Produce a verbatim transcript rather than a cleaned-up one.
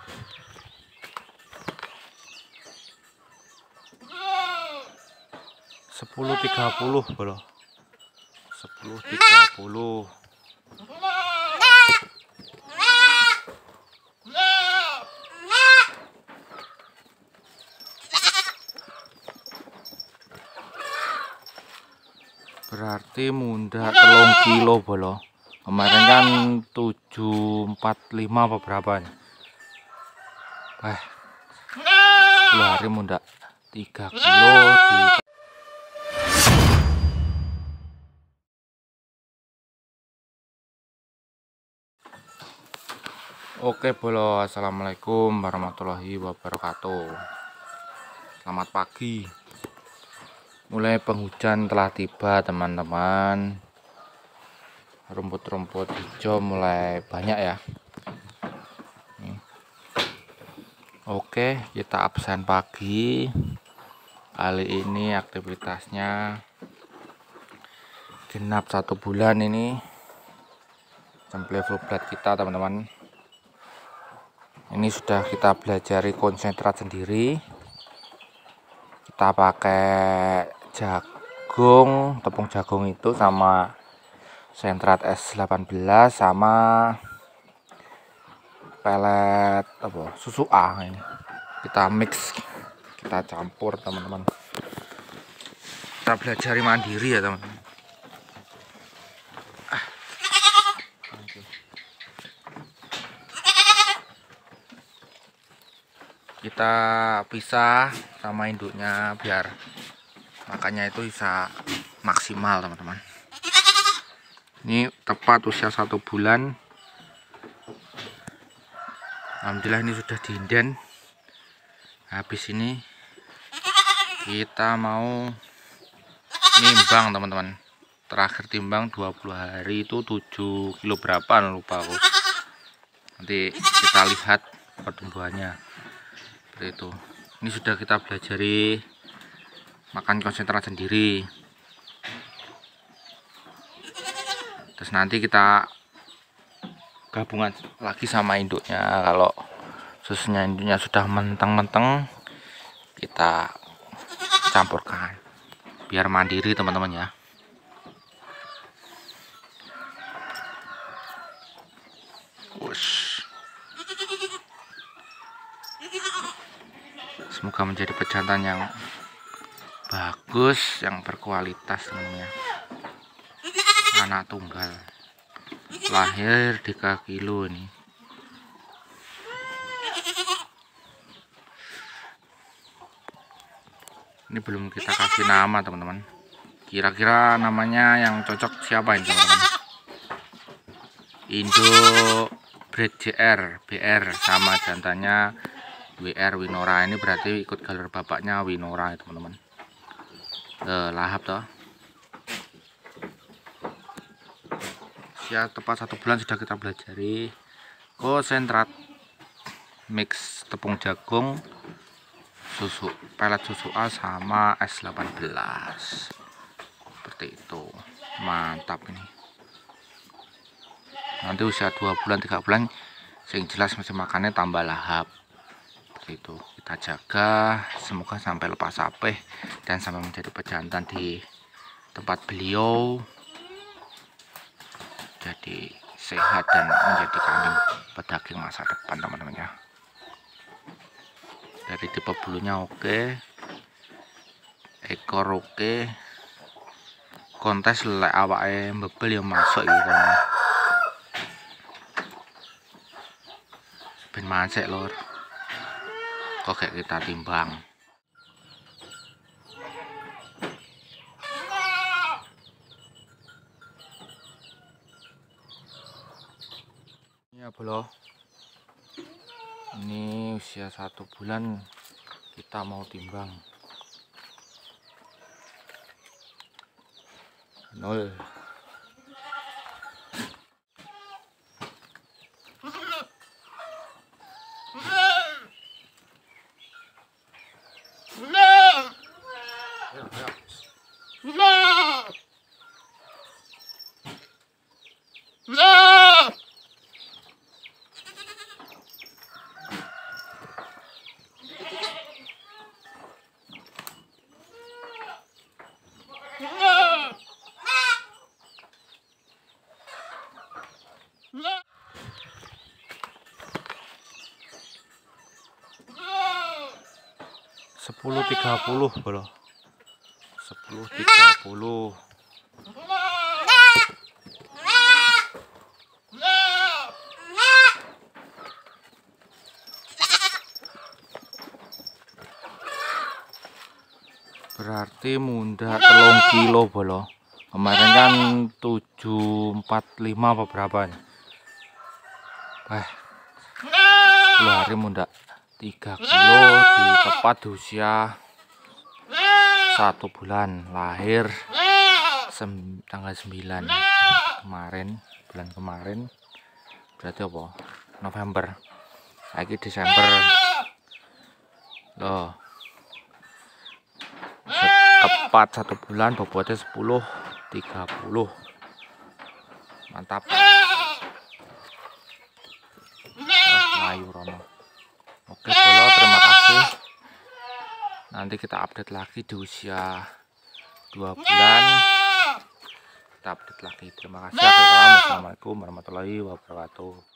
Sepuluh tiga puluh bro. Sepuluh tiga puluh. Berarti munda telung kilo bolo. Kemarin kan tujuh empat lima apa berapa nih? Eh, sepuluh hari munda tiga kilo di. Oke bolo, assalamualaikum warahmatullahi wabarakatuh. Selamat pagi. Mulai penghujan telah tiba teman-teman. Rumput-rumput hijau mulai banyak ya. Nih. Oke, kita absen pagi. Kali ini aktivitasnya genap satu bulan ini. Sampai full blood kita teman-teman. Ini sudah kita belajari konsentrat sendiri. Kita pakai jagung, tepung jagung itu sama sentrat S delapan belas sama pelet apa susu A ini. Kita mix, kita campur teman-teman. Kita belajar mandiri ya teman-teman. Ah. Kita pisah sama induknya biar makannya itu bisa maksimal teman-teman. Ini tepat usia satu bulan. Alhamdulillah ini sudah diinden. Habis ini kita mau nimbang teman-teman. Terakhir timbang dua puluh hari itu tujuh kilo berapa lupa aku. Nanti kita lihat pertumbuhannya. Seperti itu. Ini sudah kita belajari makan konsentrat sendiri. Terus nanti kita gabungan lagi sama induknya. Kalau susunya induknya sudah menteng-menteng, kita campurkan biar mandiri teman-teman ya. Wush. Semoga menjadi pejantan yang bagus, yang berkualitas teman-teman ya. Anak tunggal lahir tiga kilo ini. Ini belum kita kasih nama teman-teman. Kira-kira namanya yang cocok siapa ini teman-teman? Indo Breed J R B R sama jantannya W R Winora. Ini berarti ikut galur bapaknya Winora teman-teman. Eh, lahap toh. Ya, tepat satu bulan sudah kita belajari konsentrat mix tepung jagung, susu pelet susu A sama S delapan belas. Seperti itu. Mantap ini. Nanti usia dua bulan tiga bulan sing jelas masih makannya tambah lahap. Seperti itu. Kita jaga semoga sampai lepas apeh dan sampai menjadi pejantan di tempat beliau. Jadi sehat dan menjadi kambing pedaging masa depan teman-teman ya. Dari tipe bulunya oke, ekor oke, kontes lek awake mbebel yang masuk gitu. Ben mancek lor. Kok kayak kita timbang. Ya bro, ini usia satu bulan kita mau timbang nol. sepuluh tiga puluh bro. sepuluh tiga puluh. Berarti mundak telung kilo bolo. Kemarin kan tujuh empat lima apa berapa nih? Eh, sepuluh hari mundak tiga kilo di tepat usia satu bulan, lahir sem tanggal sembilan kemarin, bulan kemarin. Berarti apa? November. Lagi Desember. Loh. Tepat satu bulan, bobotnya sepuluh tiga puluh. Mantap. Ah, ayo Rono. Oke bolo, terima kasih. Nanti kita update lagi di usia dua bulan. Kita update lagi. Terima kasih. Assalamualaikum warahmatullahi wabarakatuh.